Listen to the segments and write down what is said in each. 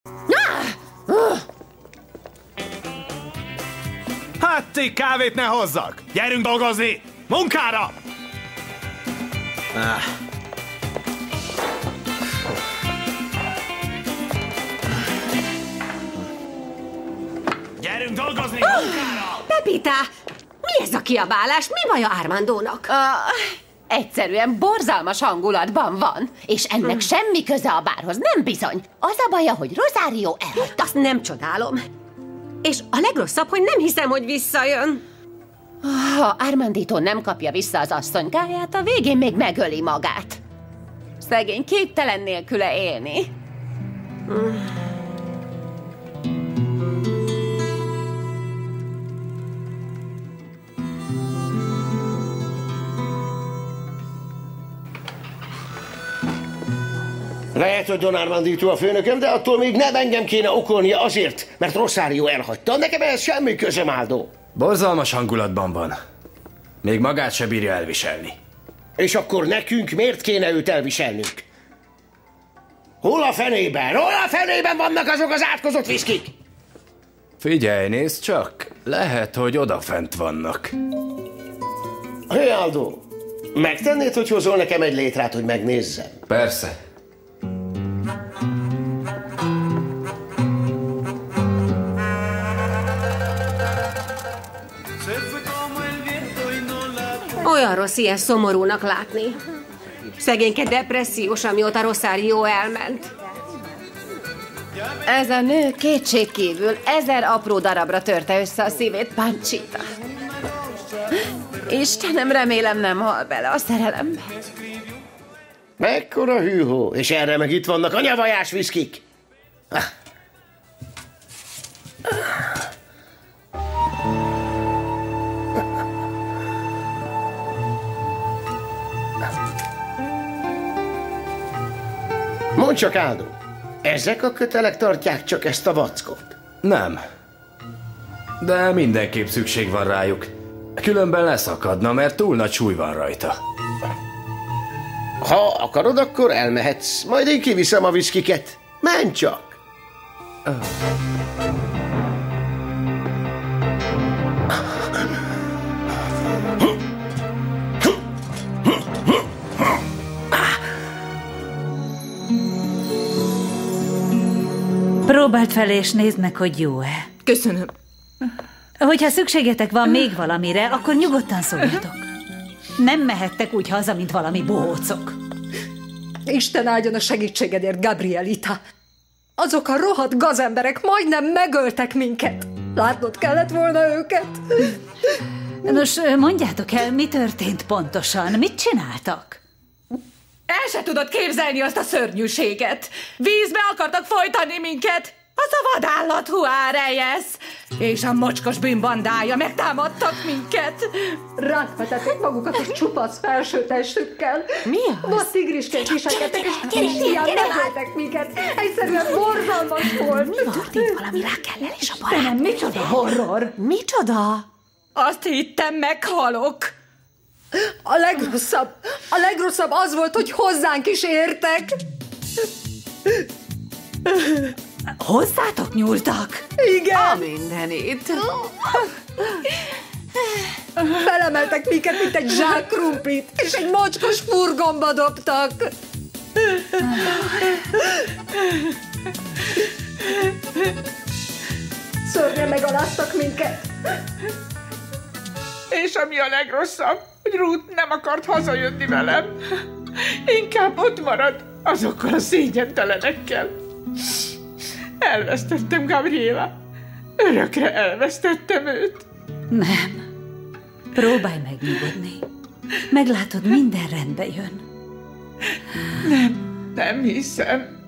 Hát ti kávét ne hozzak! Gyerünk dolgozni! Munkára! Gyerünk dolgozni! Munkára! Pepita! Mi ez a kiabálás? Mi baj a Armandónak? Egyszerűen borzalmas hangulatban van, és ennek semmi köze a bárhoz, nem bizony. Az a baja, hogy Rosario elhagyta. Azt nem csodálom. És a legrosszabb, hogy nem hiszem, hogy visszajön. Ha Armandito nem kapja vissza az asszonykáját, a végén még megöli magát. Szegény képtelen nélküle élni. Lehet, hogy Don Armandito a főnököm, de attól még nem engem kéne okolnia azért, mert Rosario elhagyta. Nekem ehhez semmi közöm, Aldo. Borzalmas hangulatban van. Még magát se bírja elviselni. És akkor nekünk miért kéne őt elviselnünk? Hol a fenében vannak azok az átkozott viszkik? Figyelj, nézd csak. Lehet, hogy odafent vannak. Hé, Aldo, megtennéd, hogy hozol nekem egy létrát, hogy megnézzem? Persze. Olyan rossz ilyen szomorúnak látni. Szegényke depressziós, amióta Rosario elment. Ez a nő kétségkívül 1000 apró darabra törte össze a szívét, Panchita. Istenem, remélem nem hal bele a szerelembe. Mekkora hűhó, és erre meg itt vannak a nyavajás viszkik. Mondd csak, Aldo, ezek a kötelek tartják csak ezt a vackot? Nem. De mindenképp szükség van rájuk. Különben leszakadna, mert túl nagy súly van rajta. Ha akarod, akkor elmehetsz. Majd én kiviszem a viszkiket. Menj csak! Próbáld fel és nézd meg, hogy jó-e. Köszönöm. Hogyha szükségetek van még valamire, akkor nyugodtan szóljatok. Nem mehettek úgy haza, mint valami bohócok. Isten áldjon a segítségedért, Gabrielita. Azok a rohadt gazemberek majdnem megöltek minket. Látnod kellett volna őket. Nos, mondjátok el, mi történt pontosan? Mit csináltak? El se tudod képzelni azt a szörnyűséget. Vízbe akartak folytani minket. Az a vadállat Juárez és a mocskos bűnbandája megtámadtak minket. Ránk vetették magukat a csupasz felsőtestükkel. Mi az? Vad tigrisként viselkedtek, és ilyen megöltek minket. Egyszerűen borzalmas volt. Mi történt valami Raquellel és a barát? Nem, micsoda horror. Micsoda? Azt hittem, meghalok. A legrosszabb az volt, hogy hozzánk is értek. Hozzátok nyúltak? Igen. A mindenit. Felemeltek minket, mint egy zsák krumplit, és egy mocskos furgonba dobtak. Szörnyen megaláztak minket. És ami a legrosszabb, hogy Ruth nem akart hazajönni velem. Inkább ott marad azokkal a szégyentelenekkel. Elvesztettem Gabriela. Örökre elvesztettem őt. Nem. Próbálj megnyugodni. Meglátod, minden rendbe jön. Nem hiszem.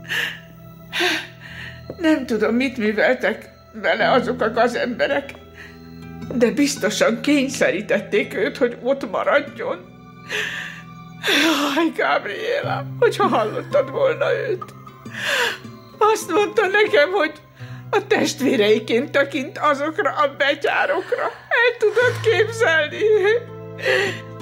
Nem tudom, mit műveltek vele azok a gazemberek, de biztosan kényszerítették őt, hogy ott maradjon. Jaj, Gabriela, hogyha hallottad volna őt. Azt mondta nekem, hogy a testvéreiként tekint azokra a betyárokra. El tudod képzelni?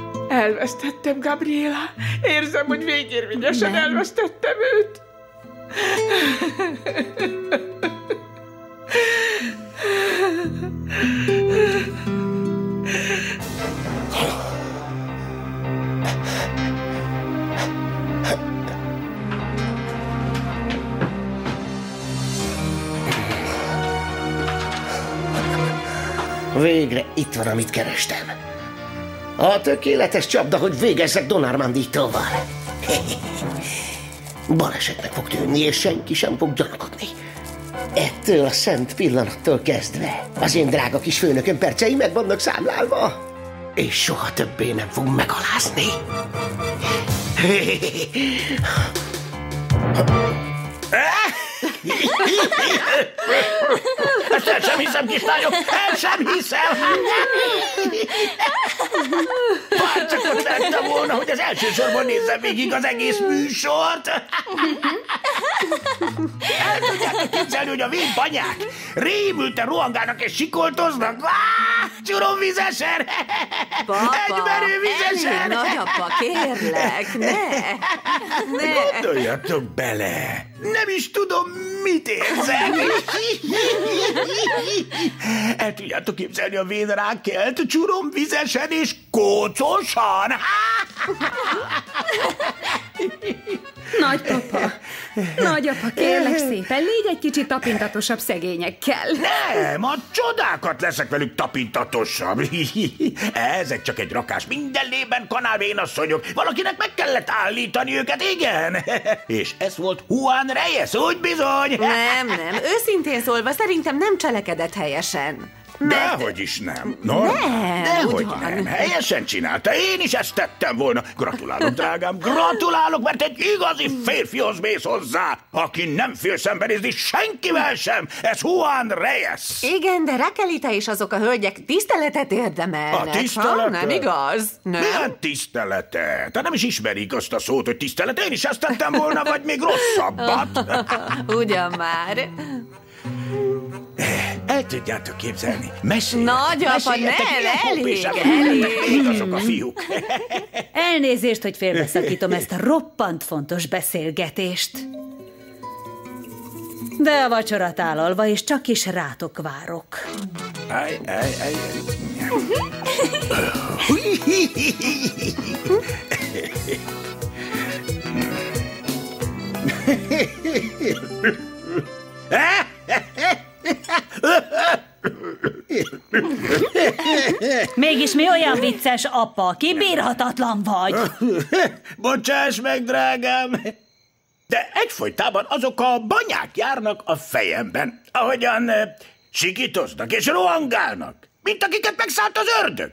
Elvesztettem Gabriela. Érzem, hogy végérvényesen elvesztettem őt. Végre itt van, amit kerestem. A tökéletes csapda, hogy végezzek Don Armandítóval. Balesetnek fog tűnni, és senki sem fog gyanakodni. Ettől a szent pillanattól kezdve az én drága kis főnököm percei meg vannak számlálva, és soha többé nem fog megalázni. Ezt el sem hiszem, kislányok, el sem hiszem! Bár csak ott lettem volna, hogy az elsősorban nézzem végig az egész műsort. El tudjátok képzelni, hogy a vénbanyák rémülten rohangálnak és sikoltoznak? Csuromvizesen! Egy merő vizesen! Nagyapa, kérlek, ne! Gondoljatok bele! Nem is tudom, mit érzek. El tudjátok képzelni a vén rákelt, csuromvizesen és kócosan? Nagyapa, kérlek szépen, légy egy kicsit tapintatosabb szegényekkel. Nem, a csodákat leszek velük tapintatosabb. Ezek csak egy rakás mindenlében kanálvénasszonyok. Valakinek meg kellett állítani őket, igen? És ez volt Juan Reyes, úgy bizony. Nem, őszintén szólva szerintem nem cselekedett helyesen. Dehogy is nem. No, nem, dehogy nem. Helyesen csinálta. Én is ezt tettem volna. Gratulálok, drágám, gratulálok, mert egy igazi férfihoz mész hozzá, aki nem fél szembenézni senkivel sem. Ez Juan Reyes. Igen, de Raquelita és azok a hölgyek tiszteletet érdemelnek. A tiszteletet? Nem igaz? Nem? Milyen tiszteletet? Tehát nem is ismerik azt a szót, hogy tisztelet. Én is ezt tettem volna, vagy még rosszabbat. Ugyan már. El tudjátok képzelni. Nagyapa, ne, elég. Még azok a fiúk. Elnézést, hogy félbeszakítom ezt a roppant fontos beszélgetést. De a vacsora tálalva, és csak is rátok várok. Mégis mi olyan vicces, apa? Kibírhatatlan vagy. Bocsáss meg, drágám. De egyfolytában azok a banyák járnak a fejemben, ahogyan sikítoznak és rohangálnak, mint akiket megszállt az ördög.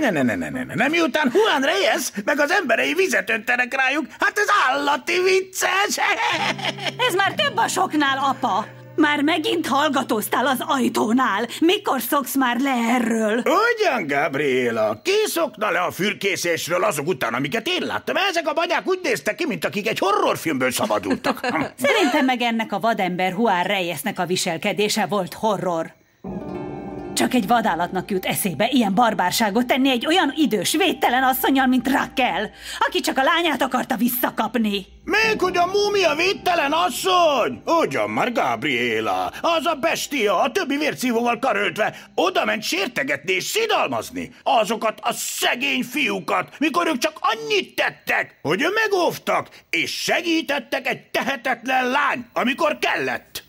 Ne, miután Juan Reyes meg az emberei vizet öntenek rájuk, hát ez állati vicces. Ez már több a soknál, apa. Már megint hallgatóztál az ajtónál. Mikor szoksz már le erről? Ugyan, Gabriela, ki szokna le a fürkészésről azok után, amiket én láttam? Ezek a banyák úgy néztek ki, mint akik egy horrorfilmből szabadultak. Szerintem meg ennek a vadember Juan Reyesnek a viselkedése volt horror. Csak egy vadállatnak jut eszébe ilyen barbárságot tenni egy olyan idős, védtelen asszonnyal, mint Raquel, aki csak a lányát akarta visszakapni. Még hogy a múmia védtelen asszony? Ugyan már, Gabriela, az a bestia a többi vércívóval karöltve oda ment sértegetni és szidalmazni azokat a szegény fiúkat, mikor ők csak annyit tettek, hogy megóvtak és segítettek egy tehetetlen lány, amikor kellett.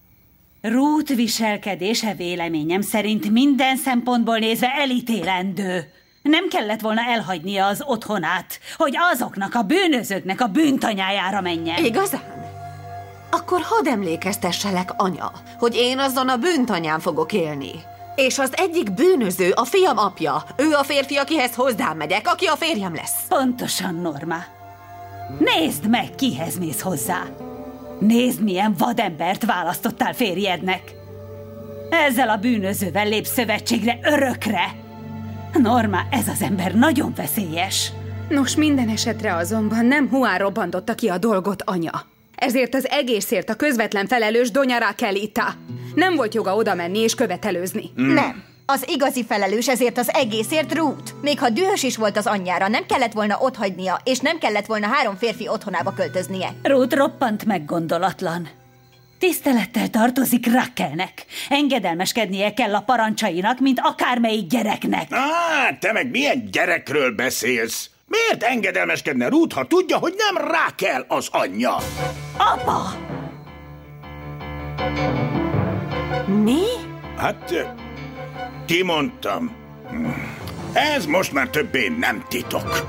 Ruth viselkedése véleményem szerint minden szempontból nézve elítélendő. Nem kellett volna elhagynia az otthonát, hogy azoknak a bűnözőknek a bűntanyájára menjen. Igazán? Akkor hadd emlékeztesselek, anya, hogy én azon a bűntanyán fogok élni. És az egyik bűnöző a fiam apja. Ő a férfi, akihez hozzám megyek, aki a férjem lesz. Pontosan, Norma. Nézd meg, kihez mész hozzá. Nézd, milyen vadembert választottál férjednek. Ezzel a bűnözővel lépsz szövetségre örökre. Norma, ez az ember nagyon veszélyes. Nos, minden esetre azonban nem Juan robbantotta ki a dolgot, anya. Ezért az egészért a közvetlen felelős Doña Raquelita. Nem volt joga oda menni és követelőzni. Nem. Az igazi felelős ezért az egészért Ruth. Még ha dühös is volt az anyjára, nem kellett volna otthagynia, és nem kellett volna 3 férfi otthonába költöznie. Ruth roppant meggondolatlan. Tisztelettel tartozik Raquelnek. Engedelmeskednie kell a parancsainak, mint akármelyik gyereknek. Te meg milyen gyerekről beszélsz? Miért engedelmeskedne Ruth, ha tudja, hogy nem Raquel az anyja? Apa! Mi? Hát, kimondtam. Ez most már többé nem titok.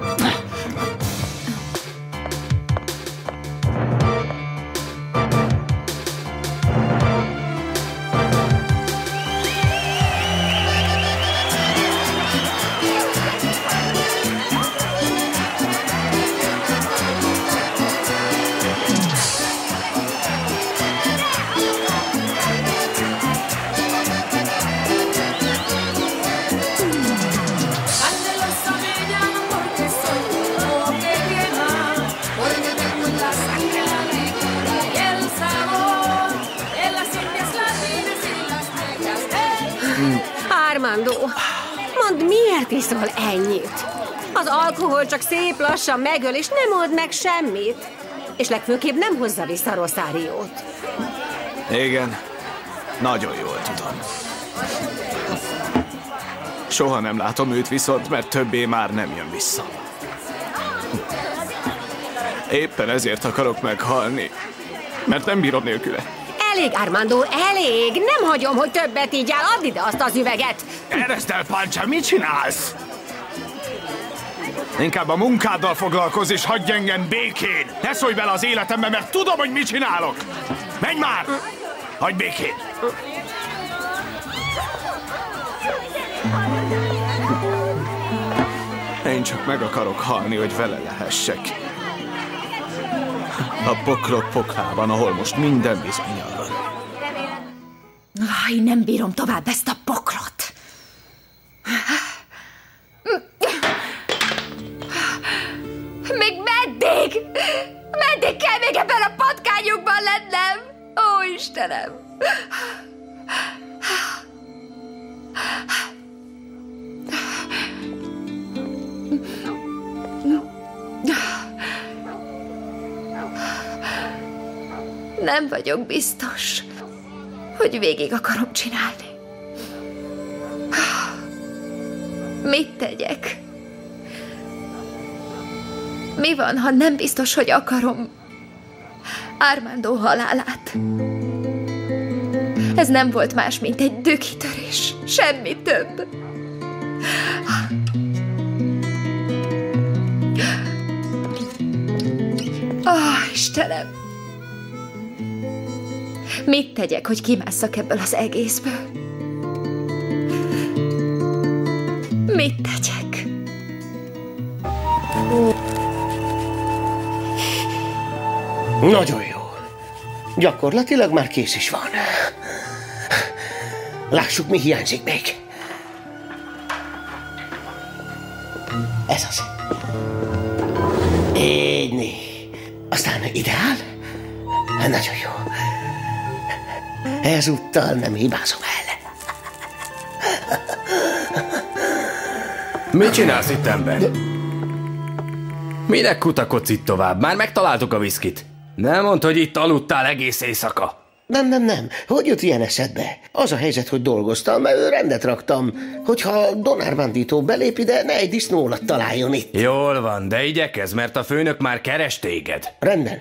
Armando, mondd, miért iszol ennyit? Az alkohol csak szép lassan megöl, és nem old meg semmit. És legfőképp nem hozza vissza Rosáriót. Igen, nagyon jól tudom. Soha nem látom őt viszont, mert többé már nem jön vissza. Éppen ezért akarok meghalni, mert nem bírom nélküle. Elég, Armando, elég! Nem hagyom, hogy többet így áll. Add ide azt az üveget! Ereszd el, Pancha, mit csinálsz? Inkább a munkáddal foglalkozz, és hagyj engem békén! Ne szólj bele az életembe, mert tudom, hogy mit csinálok! Menj már! Hagyj békén! Én csak meg akarok halni, hogy vele lehessek. A poklok poklában, ahol most minden bizonnyal van. Nem bírom tovább ezt a poklot. Még meddig? Meddig kell még ebben a patkányokban lennem? Ó, Istenem! Nem vagyok biztos, hogy végig akarom csinálni. Mit tegyek? Mi van, ha nem biztos, hogy akarom Armando halálát? Ez nem volt más, mint egy dühkitörés. Semmi több. Istenem! Mit tegyek, hogy kimásszak ebből az egészből? Mit tegyek? Nagyon jó. Gyakorlatilag már kész is van. Lássuk, mi hiányzik még. Ez az. Így. Aztán ideál. Nagyon jó. Ezúttal nem hibázom el. Mit csinálsz itt, ember? Minek kutakodsz itt tovább? Már megtaláltuk a viszkit. Nem mondd, hogy itt aludtál egész éjszaka. Nem. Hogy jött ilyen eszedbe? Az a helyzet, hogy dolgoztam, rendet raktam, hogyha Don Armandito belép ide, ne egy disznó alatt találjon itt. Jól van, de igyekezz, mert a főnök már keres téged. Rendben.